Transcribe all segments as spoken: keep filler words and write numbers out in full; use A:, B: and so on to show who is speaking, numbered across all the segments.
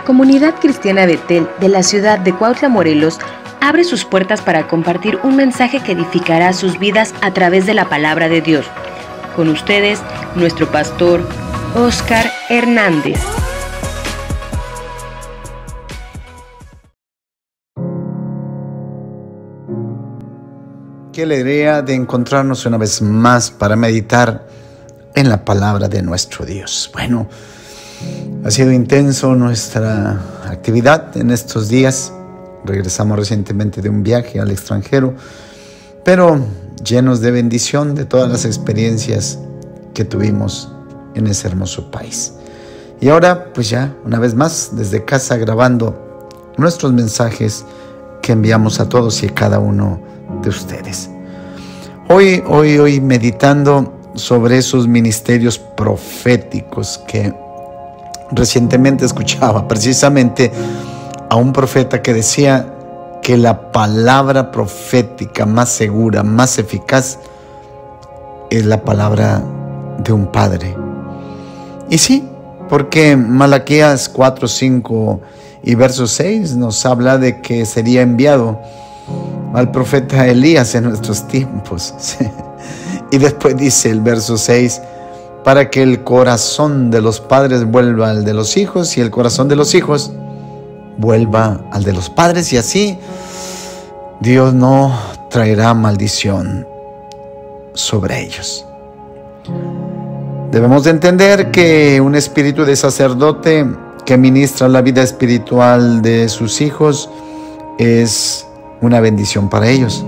A: Comunidad Cristiana Betel de la ciudad de Cuautla, Morelos, abre sus puertas para compartir un mensaje que edificará sus vidas a través de la palabra de Dios. Con ustedes, nuestro pastor, Óscar Hernández.
B: Qué alegría de encontrarnos una vez más para meditar en la palabra de nuestro Dios. Bueno, ha sido intenso nuestra actividad en estos días. Regresamos recientemente de un viaje al extranjero, pero llenos de bendición de todas las experiencias que tuvimos en ese hermoso país. Y ahora, pues ya, una vez más, desde casa grabando nuestros mensajes que enviamos a todos y a cada uno de ustedes. Hoy, hoy, hoy meditando sobre esos ministerios proféticos que recientemente escuchaba precisamente a un profeta que decía que la palabra profética más segura, más eficaz, es la palabra de un padre. Y sí, porque Malaquías cuatro, cinco y verso seis nos habla de que sería enviado al profeta Elías en nuestros tiempos. Y después dice el verso seis, para que el corazón de los padres vuelva al de los hijos y el corazón de los hijos vuelva al de los padres, y así Dios no traerá maldición sobre ellos. Debemos de entender que un espíritu de sacerdote que ministra la vida espiritual de sus hijos es una bendición para ellos.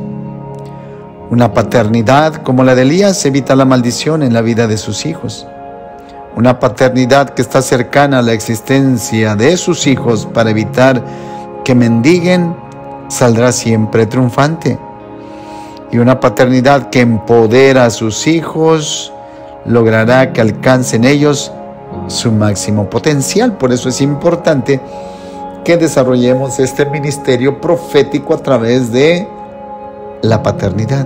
B: Una paternidad como la de Elías evita la maldición en la vida de sus hijos. Una paternidad que está cercana a la existencia de sus hijos para evitar que mendiguen, saldrá siempre triunfante. Y una paternidad que empodera a sus hijos logrará que alcancen ellos su máximo potencial. Por eso es importante que desarrollemos este ministerio profético a través de la paternidad.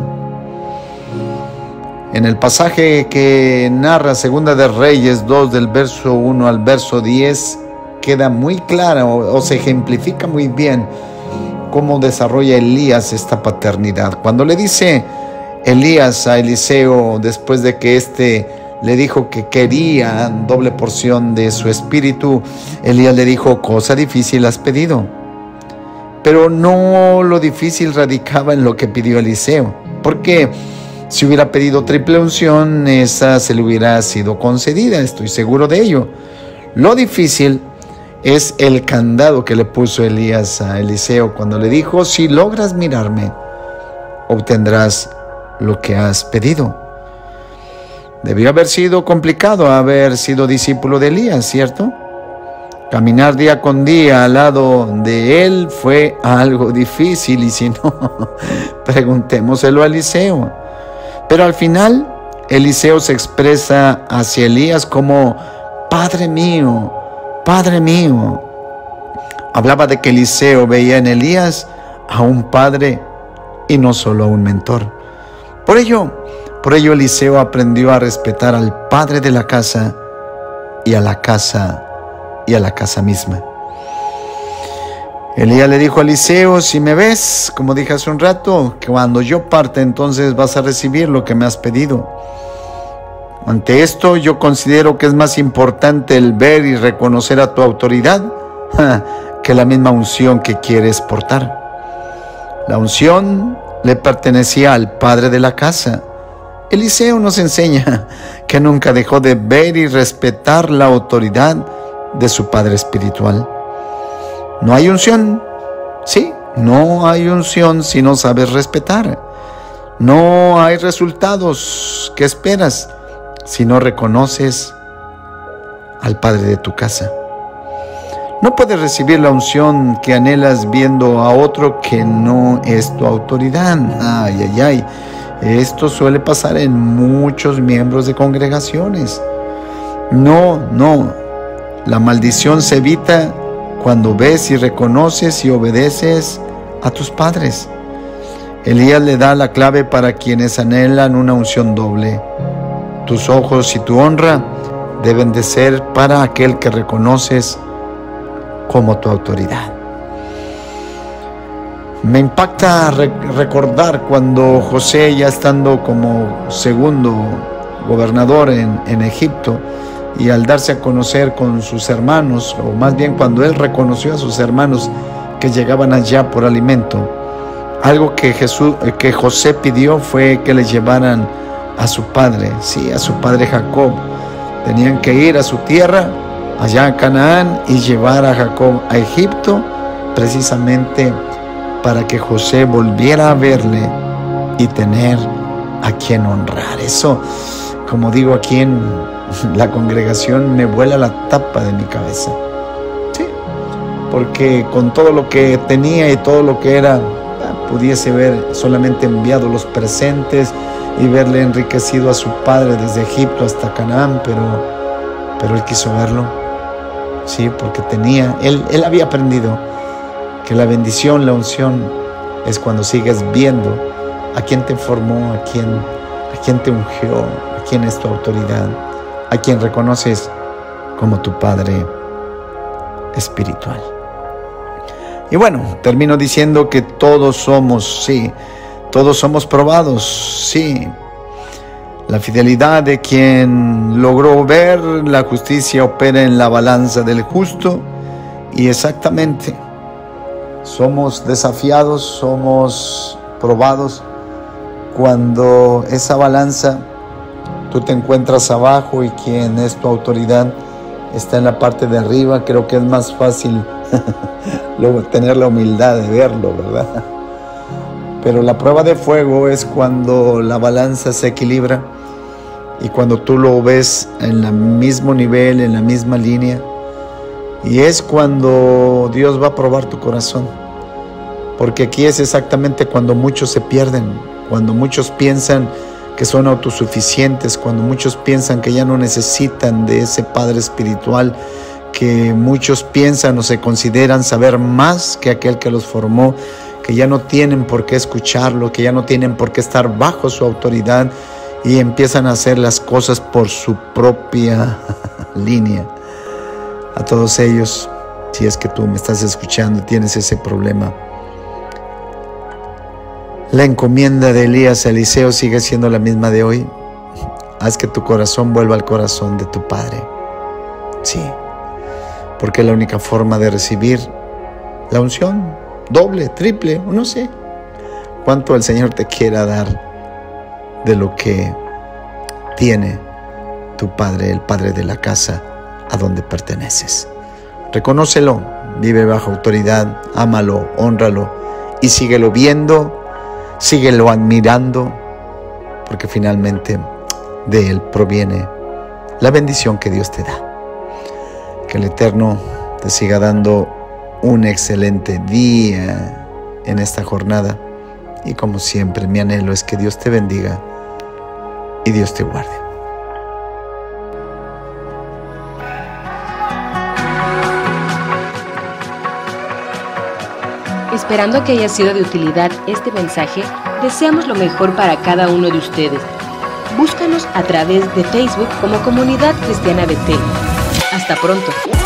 B: En el pasaje que narra Segunda de Reyes dos, del verso uno al verso diez, queda muy clara o, o se ejemplifica muy bien cómo desarrolla Elías esta paternidad. Cuando le dice Elías a Eliseo, después de que éste le dijo que quería doble porción de su espíritu, Elías le dijo: cosa difícil has pedido. Pero no lo difícil radicaba en lo que pidió Eliseo, porque si hubiera pedido triple unción, esa se le hubiera sido concedida, estoy seguro de ello. Lo difícil es el candado que le puso Elías a Eliseo cuando le dijo: si logras mirarme, obtendrás lo que has pedido. Debió haber sido complicado haber sido discípulo de Elías, ¿cierto? Caminar día con día al lado de él fue algo difícil, y si no, preguntémoselo a Eliseo. Pero al final, Eliseo se expresa hacia Elías como: Padre mío, Padre mío. Hablaba de que Eliseo veía en Elías a un padre y no solo a un mentor. Por ello, por ello Eliseo aprendió a respetar al padre de la casa y a la casa y a la casa misma. Elías le dijo a Eliseo: si me ves, como dije hace un rato, que cuando yo parte, entonces vas a recibir lo que me has pedido. Ante esto, yo considero que es más importante el ver y reconocer a tu autoridad que la misma unción que quieres portar. La unción le pertenecía al padre de la casa. Eliseo nos enseña que nunca dejó de ver y respetar la autoridad de su padre espiritual. No hay unción, sí, no hay unción si no sabes respetar. No hay resultados que esperas si no reconoces al padre de tu casa. No puedes recibir la unción que anhelas viendo a otro que no es tu autoridad. Ay, ay, ay. Esto suele pasar en muchos miembros de congregaciones. No, no. La maldición se evita cuando ves y reconoces y obedeces a tus padres. Elías le da la clave para quienes anhelan una unción doble. Tus ojos y tu honra deben de ser para aquel que reconoces como tu autoridad. Me impacta recordar cuando José, ya estando como segundo gobernador en, en Egipto, y al darse a conocer con sus hermanos, o más bien cuando él reconoció a sus hermanos que llegaban allá por alimento, algo que, Jesús, que José pidió fue que le llevaran a su padre, sí, a su padre Jacob. Tenían que ir a su tierra, allá a Canaán, y llevar a Jacob a Egipto, precisamente para que José volviera a verle y tener a quien honrar. Eso, como digo aquí en la congregación, me vuela la tapa de mi cabeza. Sí, porque con todo lo que tenía y todo lo que era, pudiese ver solamente enviado los presentes y verle enriquecido a su padre desde Egipto hasta Canaán, pero, pero él quiso verlo, sí, porque tenía, él, él había aprendido que la bendición, la unción, es cuando sigues viendo a quién te formó, a quién, a quién te ungió, a quién es tu autoridad, a quien reconoces como tu Padre espiritual. Y bueno, termino diciendo que todos somos, sí, todos somos probados, sí. La fidelidad de quien logró ver la justicia opera en la balanza del justo, y exactamente somos desafiados, somos probados cuando esa balanza, tú te encuentras abajo y quien es tu autoridad está en la parte de arriba. Creo que es más fácil tener la humildad de verlo, ¿verdad? Pero la prueba de fuego es cuando la balanza se equilibra y cuando tú lo ves en el mismo nivel, en la misma línea. Y es cuando Dios va a probar tu corazón. Porque aquí es exactamente cuando muchos se pierden, cuando muchos piensan que son autosuficientes, cuando muchos piensan que ya no necesitan de ese Padre espiritual, que muchos piensan o se consideran saber más que aquel que los formó, que ya no tienen por qué escucharlo, que ya no tienen por qué estar bajo su autoridad, y empiezan a hacer las cosas por su propia línea. A todos ellos, si es que tú me estás escuchando, tienes ese problema, la encomienda de Elías a Eliseo sigue siendo la misma de hoy. Haz que tu corazón vuelva al corazón de tu Padre. Sí, porque es la única forma de recibir la unción, doble, triple, o no sé cuánto el Señor te quiera dar de lo que tiene tu Padre, el Padre de la casa a donde perteneces. Reconócelo, vive bajo autoridad, ámalo, hónralo y síguelo viendo, síguelo admirando, porque finalmente de Él proviene la bendición que Dios te da. Que el Eterno te siga dando un excelente día en esta jornada, y como siempre mi anhelo es que Dios te bendiga y Dios te guarde.
A: Esperando que haya sido de utilidad este mensaje, deseamos lo mejor para cada uno de ustedes. Búscanos a través de Facebook como Comunidad Cristiana Betel. Hasta pronto.